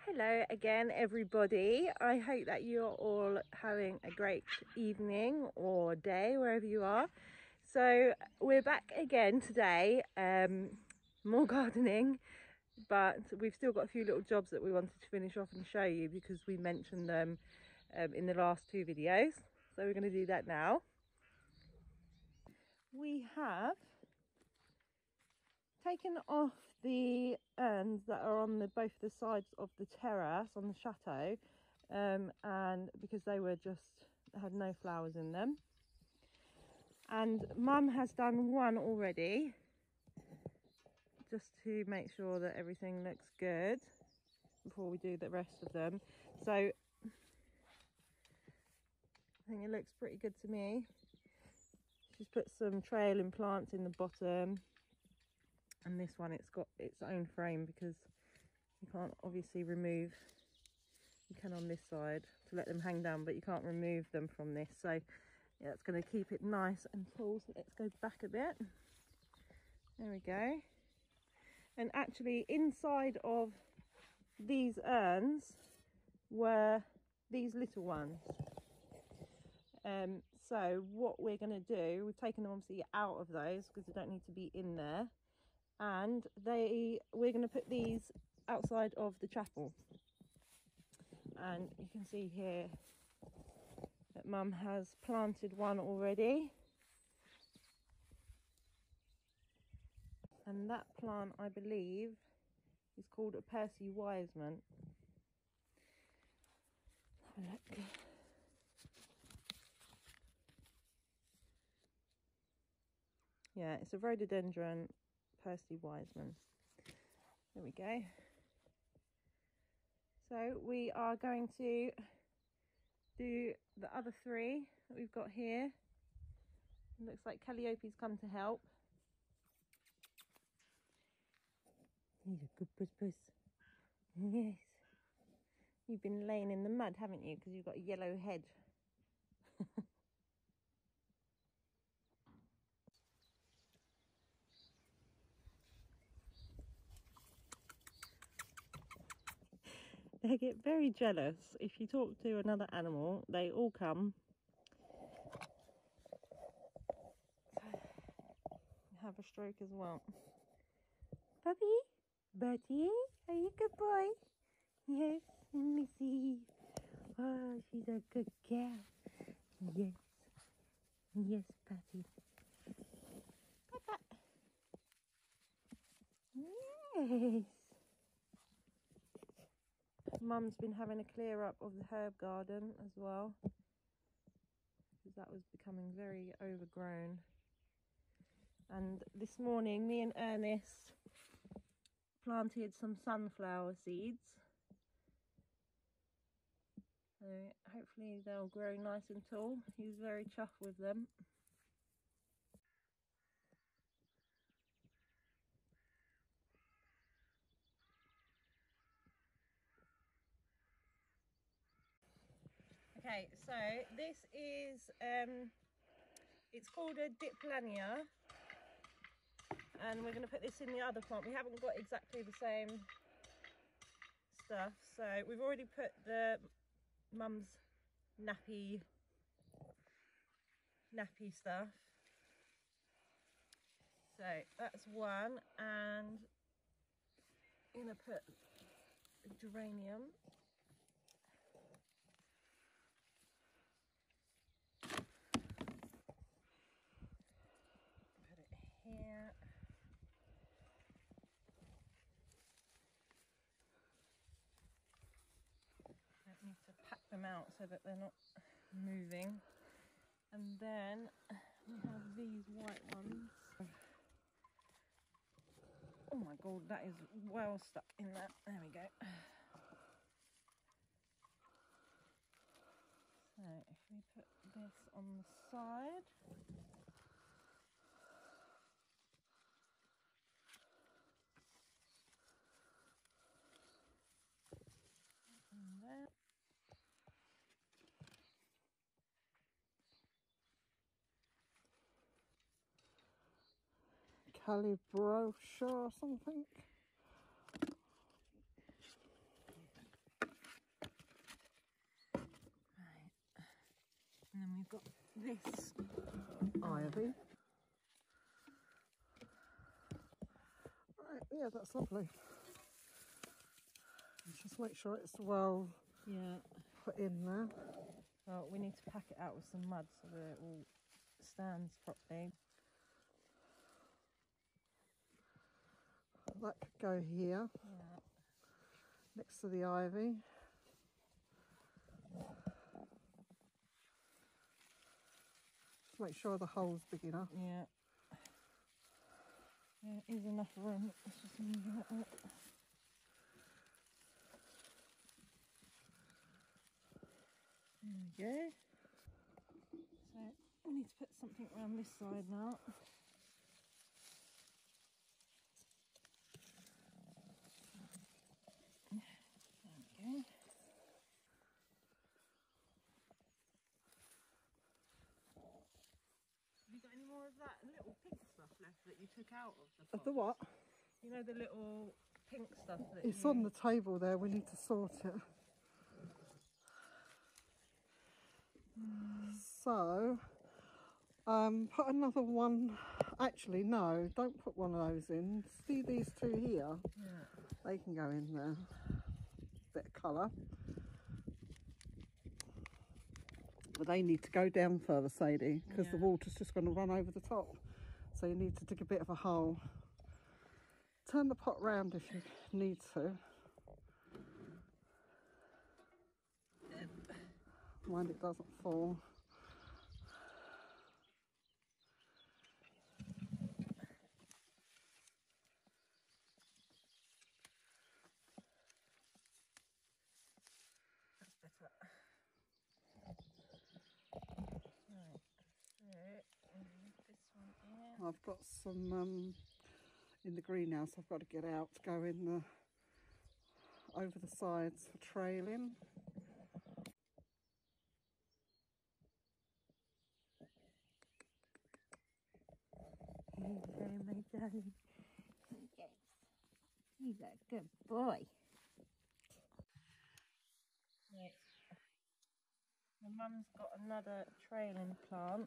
Hello again, everybody. I hope that you're all having a great evening or day wherever you are. So we're back again today, more gardening, but we've still got a few little jobs that we wanted to finish off and show you because we mentioned them in the last two videos. So we're going to do that now. We have taken off the urns that are on both the sides of the terrace on the chateau, and because they were had no flowers in them. And Mum has done one already, just to make sure that everything looks good before we do the rest of them. So I think it looks pretty good to me. She's put some trailing plants in the bottom. And this one, it's got its own frame because you can't obviously remove, you can on this side to let them hang down, but you can't remove them from this. So yeah, it's going to keep it nice and tall. So let's go back a bit. There we go. And actually inside of these urns were these little ones. So what we're going to do, we've taken them obviously out of those because they don't need to be in there. And we're going to put these outside of the chapel. And you can see here that Mum has planted one already. And that plant, I believe, is called a Percy Wiseman. Have a look. Yeah, it's a rhododendron Percy Wiseman. There we go. So we are going to do the other three that we've got here. It looks like Calliope's come to help. He's a good puss. Yes. You've been laying in the mud, haven't you? Because you've got a yellow head. They get very jealous. If you talk to another animal, they all come. Have a stroke as well. Puppy? Betty? Are you a good boy? Yes, let me see. Oh, she's a good cat. Yes. Yes, Patty. Pat. Yes. Mum's been having a clear up of the herb garden as well, because that was becoming very overgrown. And this morning me and Ernest planted some sunflower seeds, so hopefully they'll grow nice and tall. He was very chuffed with them. Okay, so this is it's called a Diplania, and we're going to put this in the other plant. We haven't got exactly the same stuff, so we've already put the Mum's nappy stuff. So that's one, and I'm going to put a geranium. Put it here. I need to pack them out so that they're not moving. And then we have these white ones. Oh my god, that is well stuck in that. There we go. So if we put this on the side. And there. Calibrotia or something. got this ivy. Right, yeah, that's lovely. Just make sure it's well put in there. Well, we need to pack it out with some mud so that it all stands properly. That could go here, next to the ivy. Just make sure the hole's big enough. Yeah. There is enough room. Let's just move that up. There we go. So we need to put something around this side now. There we go. Have you got any more of that little pink stuff left that you took out of the pot? Of the what? You know, the little pink stuff that It's on the table there, we need to sort it. So, put another one. Actually, no, don't put one of those in. See these two here? Yeah. They can go in there. Bit of colour. But they need to go down further, Sadie, because the water's just going to run over the top. So you need to dig a bit of a hole. Turn the pot round if you need to. Mind it doesn't fall. That's better. Right. So this one here. I've got some in the greenhouse. I've got to get out to go in the over the sides for trailing. Hello, my darling. Yes, he's a good boy. Right. My mum's got another trailing plant.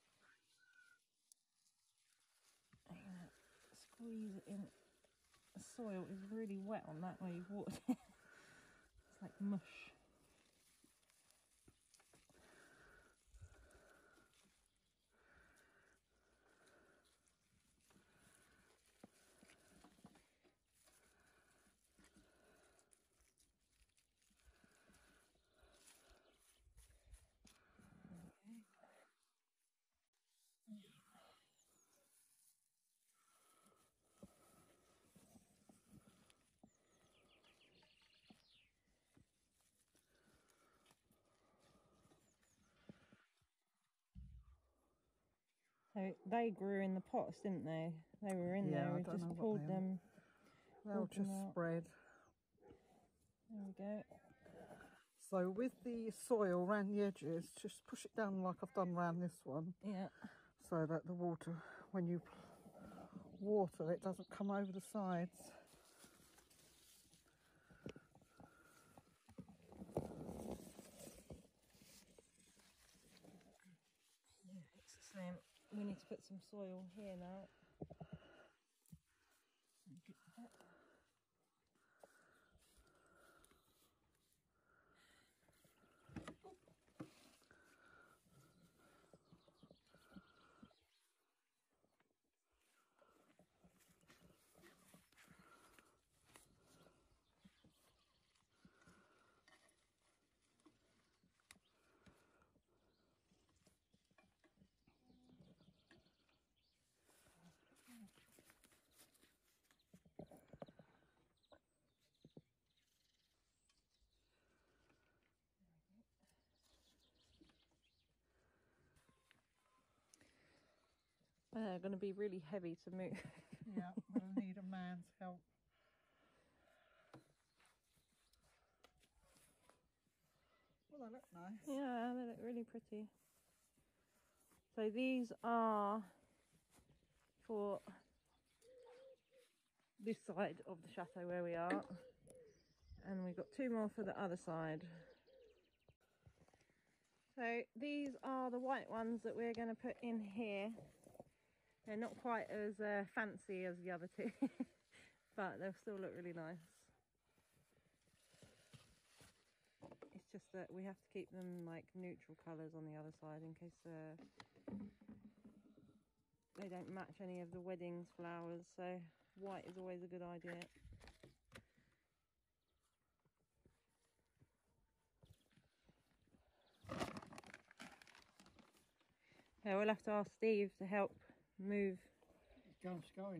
I'm gonna squeeze it in. The soil is really wet on that where you've watered it. It's like mush. So they grew in the pots, didn't they? They were in there. We just pulled them. They'll just spread. There we go. So with the soil around the edges, just push it down like I've done around this one. Yeah. So that the water, when you water, it doesn't come over the sides. Yeah, it's the same. We need to put some soil here now. They're going to be really heavy to move. Yeah, we'll need a man's help. Well, they look nice. Yeah, they look really pretty. So these are for this side of the chateau where we are, and we've got two more for the other side. So these are the white ones that we're going to put in here. They're not quite as fancy as the other two, but they'll still look really nice. It's just that we have to keep them like neutral colours on the other side in case they don't match any of the wedding's flowers, so white is always a good idea. Yeah, we'll have to ask Steve to help move. It's going.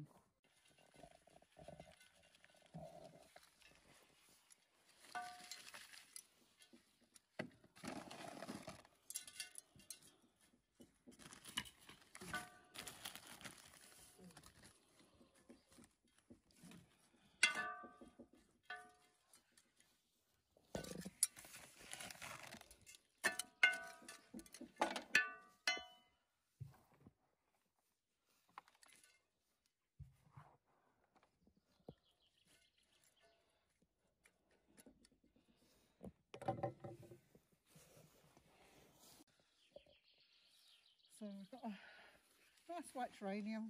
So we've got a nice white geranium.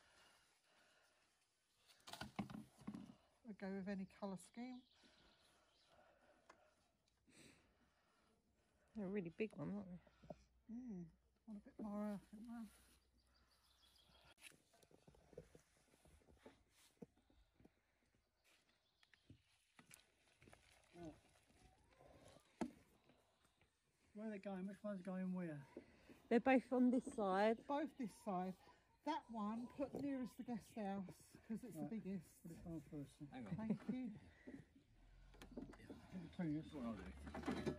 We'll go with any colour scheme. They're a really big one, aren't they? Want a bit more earth in there. Where are they going? Which one's going where? They're both on this side. Both this side. That one put nearest the guest house because it's the biggest. Put it on first. Hang on. Thank you. Clean this one, I'll do.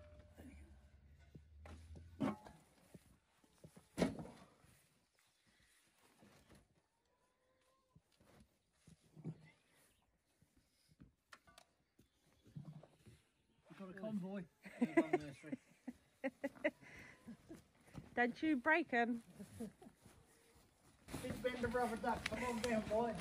We've got a convoy. Don't you break them. Big bend of rubber duck. Come on down, boy.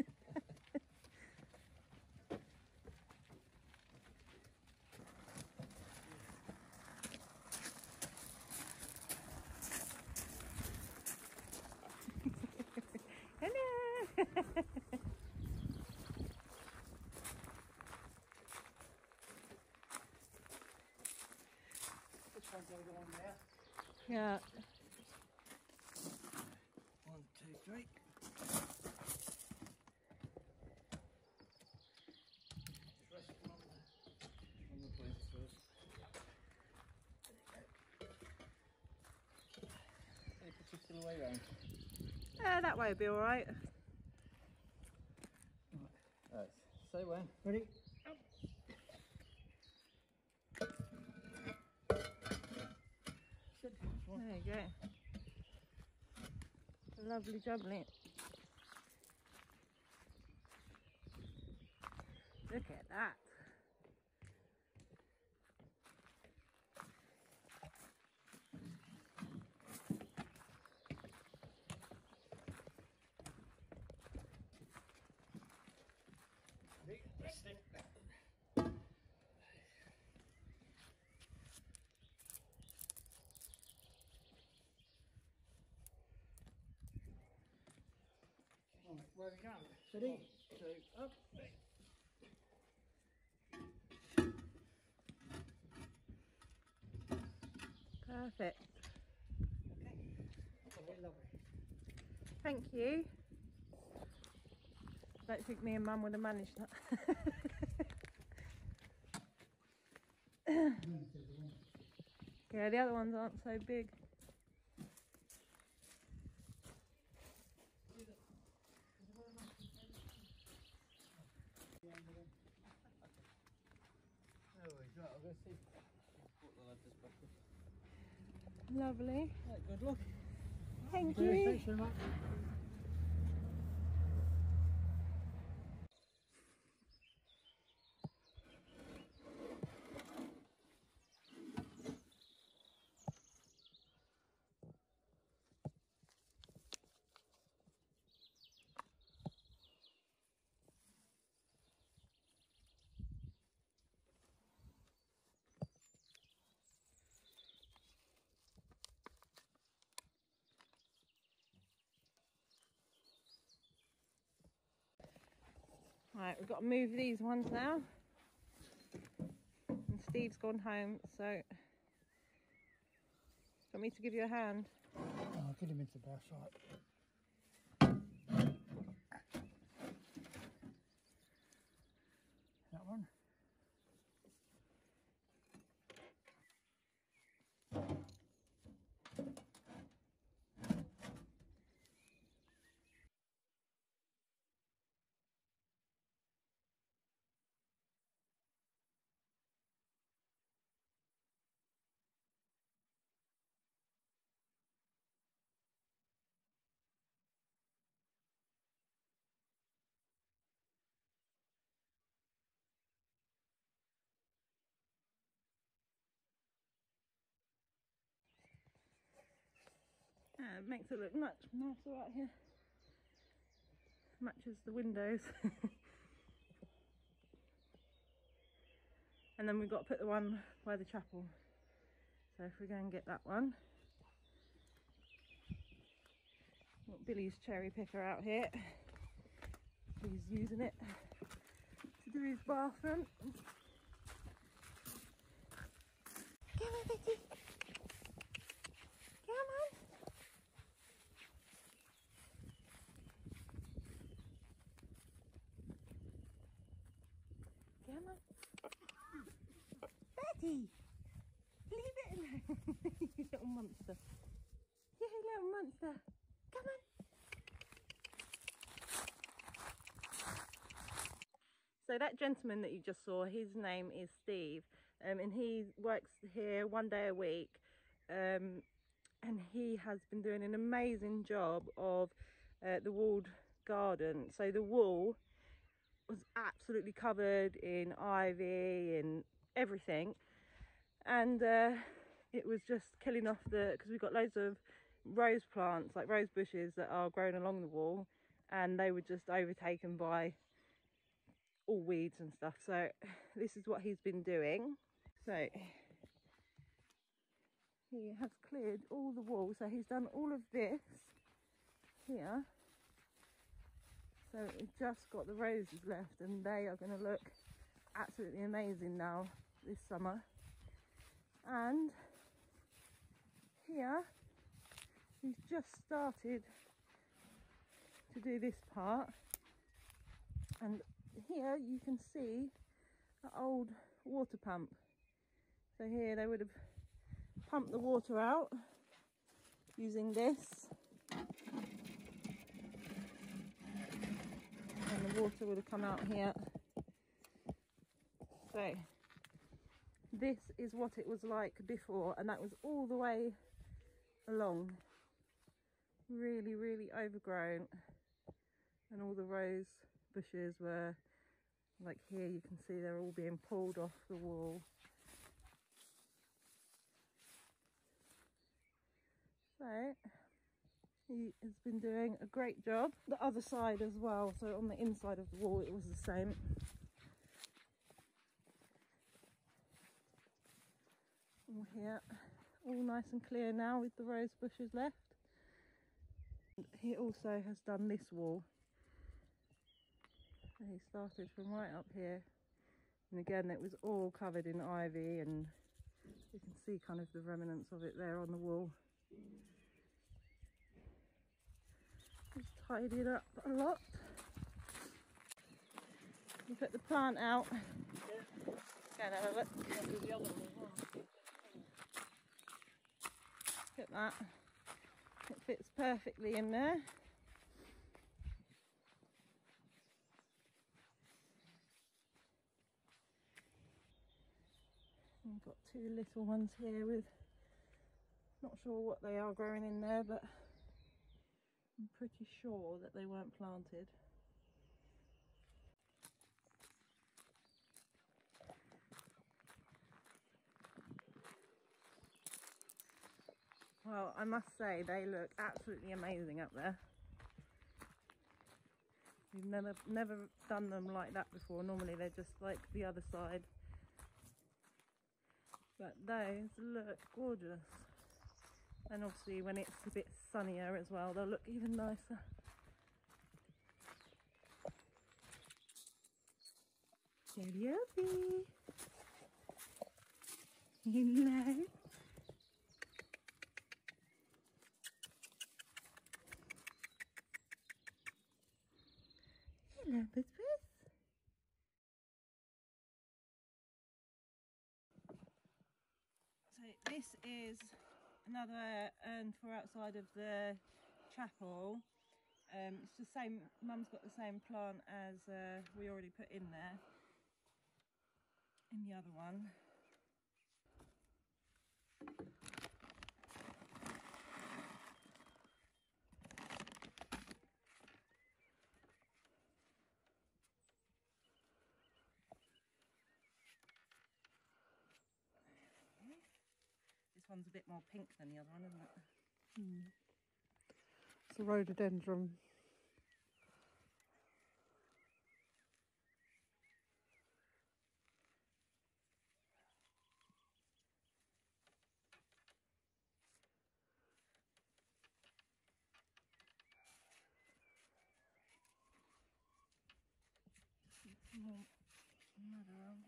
Hello. This one's going to go on there. Yeah. 1, 2, 3. Just rest them on the plinth first. Any particular way round? That way will be alright. Right, say when. Ready? Up. There you go. Lovely jubbly. Look at that. Resting. Right, where are we going? Steady. 1, 2, up. Perfect. Okay. Lovely, lovely. Thank you. I don't think me and Mum would have managed that. Yeah, the other ones aren't so big. No worries, right, I'll go see. Lovely. Right, good luck. Thank Thanks you. very much. Right, we've got to move these ones now. And Steve's gone home, so do you want me to give you a hand? Oh, I'll get him into the bath site. That one. Yeah, it makes it look much nicer right here. Matches the windows. And then we've got to put the one by the chapel. So if we go and get that one. Got Billy's cherry picker out here. He's using it to do his bathroom. Come on, Vicky. Come on. Come on. Betty! Leave it alone. You little monster. You little monster. Come on. So that gentleman that you just saw, his name is Steve, and he works here 1 day a week, and he has been doing an amazing job of the walled garden. So the wall was absolutely covered in ivy and everything, and it was just killing off because we've got loads of rose plants, like rose bushes, that are growing along the wall, and they were just overtaken by all weeds and stuff. So this is what he's been doing. So he has cleared all the wall, so he's done all of this here. So we've just got the roses left, and they are going to look absolutely amazing now this summer. And here he's just started to do this part, and here you can see the old water pump. So here they would have pumped the water out using this, and the water would have come out here. So this is what it was like before, and that was all the way along, really, really overgrown, and all the rose bushes were, like here you can see they're all being pulled off the wall. So he has been doing a great job. The other side as well, so on the inside of the wall it was the same. All here, all nice and clear now with the rose bushes left. And he also has done this wall. So he started from right up here, and again it was all covered in ivy, and you can see kind of the remnants of it there on the wall. He's tidied up a lot. You put the plant out. Go and have a look. Look at that. It fits perfectly in there. We've got two little ones here with, not sure what they are growing in there, but I'm pretty sure that they weren't planted. Well, I must say they look absolutely amazing up there. We've never done them like that before. Normally they're just like the other side. But those look gorgeous. And obviously when it's a bit sunnier as well, they'll look even nicer. Karaoke. Hello. Hello, Buzz. So this is another urn for outside of the chapel. It's the same, Mum's got the same plant as we already put in there, in the other one. This one's a bit more pink than the other one, isn't it? It's a rhododendron. Another one.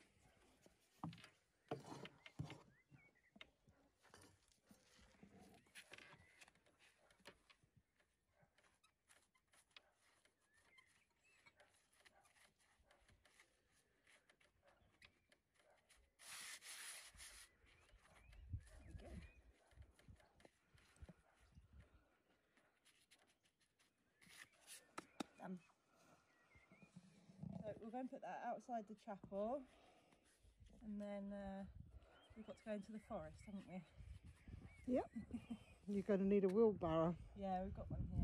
So we're going to put that outside the chapel, and then we've got to go into the forest, haven't we? Yep. You're going to need a wheelbarrow. Yeah, we've got one here.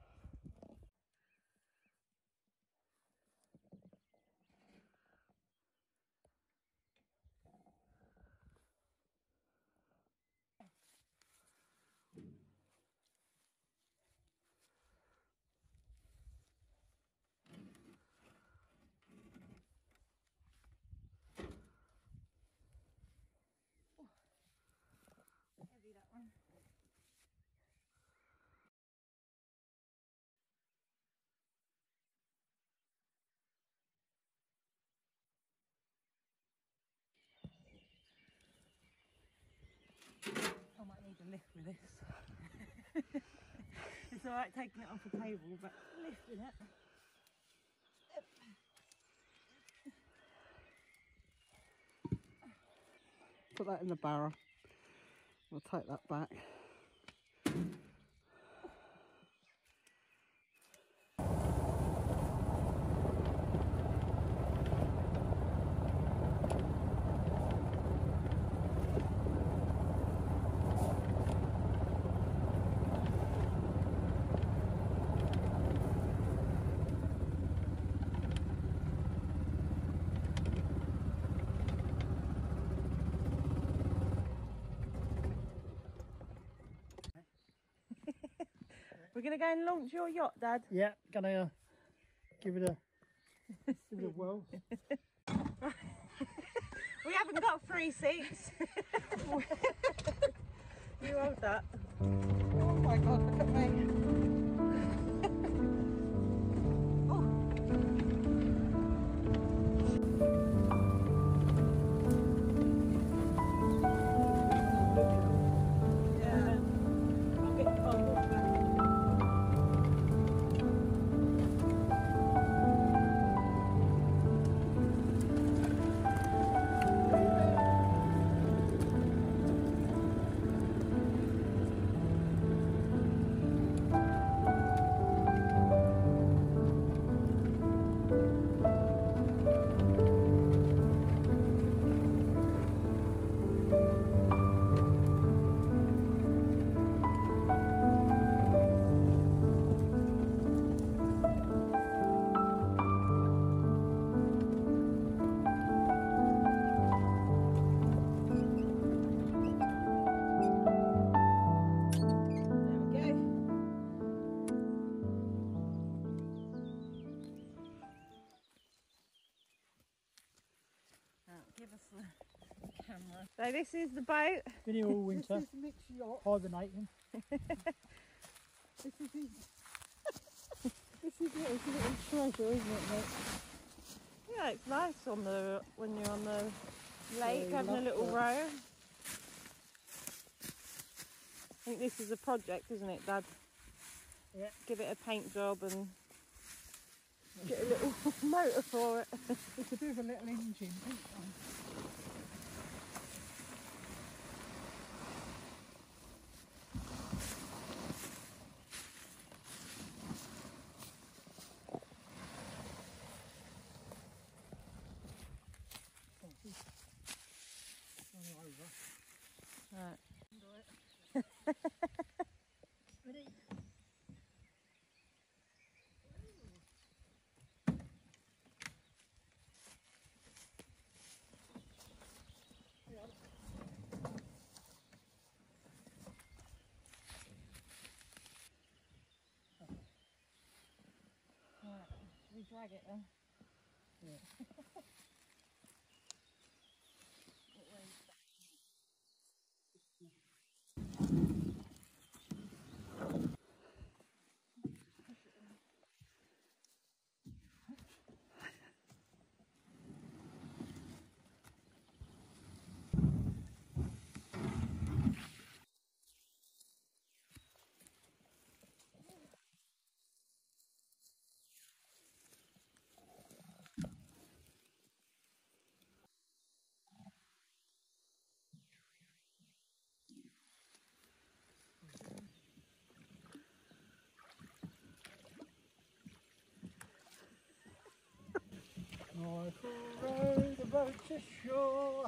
Heavy, that one. I might need a lift with this. It's alright taking it off the table, but lifting it. Put that in the barrow. We'll take that back. We're going to go and launch your yacht, Dad. Yeah, gonna give it a whirl. We haven't got free seats. You hold that. Oh my God, look at me. Yeah. I'll get the cold water back. Give us the camera. So this is the boat. Been here all winter, This is Mick's yacht. hibernating. This is his. This is his little treasure, isn't it, Mick? Yeah, it's nice on the when you're on the lake Yeah, having a love little that. row. I think this is a project, isn't it, Dad? Yeah. Give it a paint job and get a little motor for it. It's a bit of a little engine, isn't it? Right. Ready? Right. Should we drag it then? I will row the boat to shore.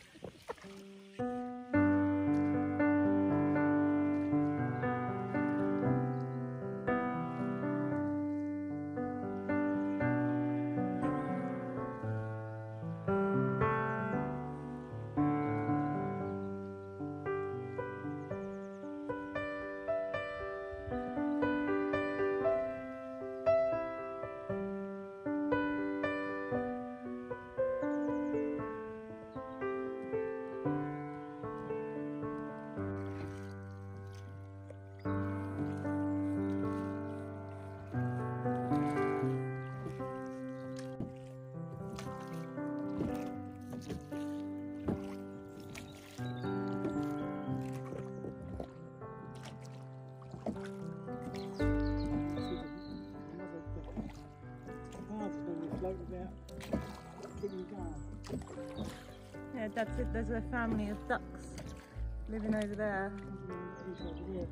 Float about, keeping going. Yeah, Dad said there's a family of ducks living over there. He's over there.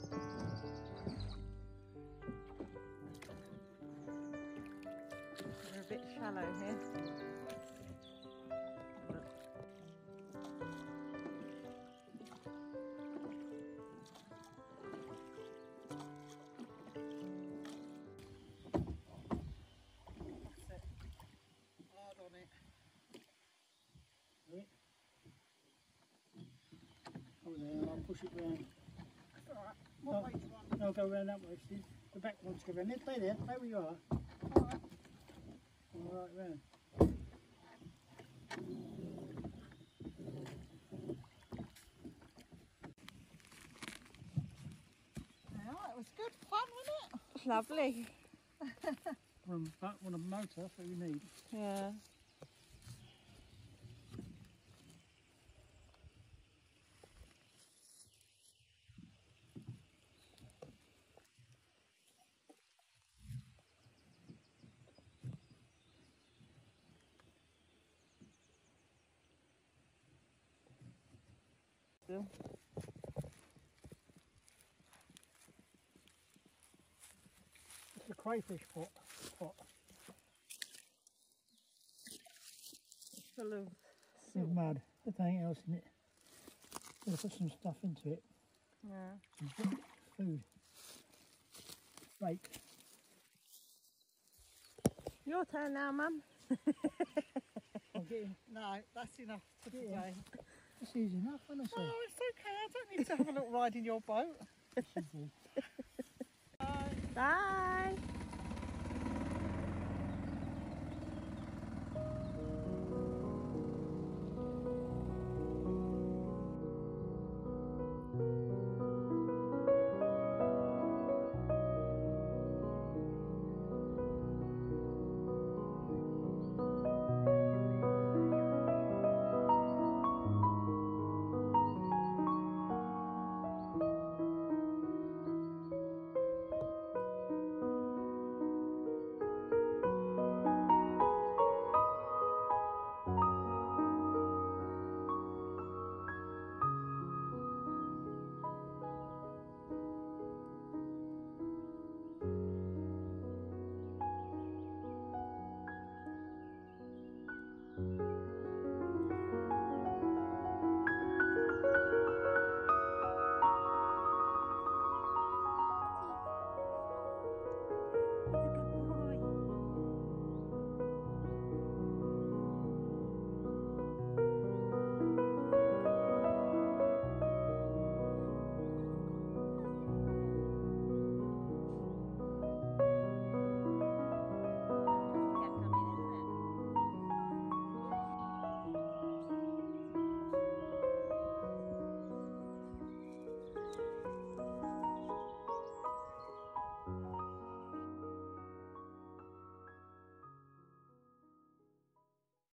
They're a bit shallow here. Hard on it. Right. Over there, I'll push it round. That's alright. What way do you want? I'll go round that way, Steve. The back one's go round. Stay there, stay where you are. Alright. All right, round. Yeah, it was good fun, wasn't it? Lovely. On a motor, that's what you need. Yeah. Still. It's a crayfish pot. Full of With mud. There's nothing else in it. Gotta put some stuff into it. yeah. Some food. Bait. Your turn now, Mum. I'll get in. No, that's enough for today. It's easy enough, isn't it? Oh, it's okay. I don't need to have a little ride in your boat. Should be. Bye. Bye.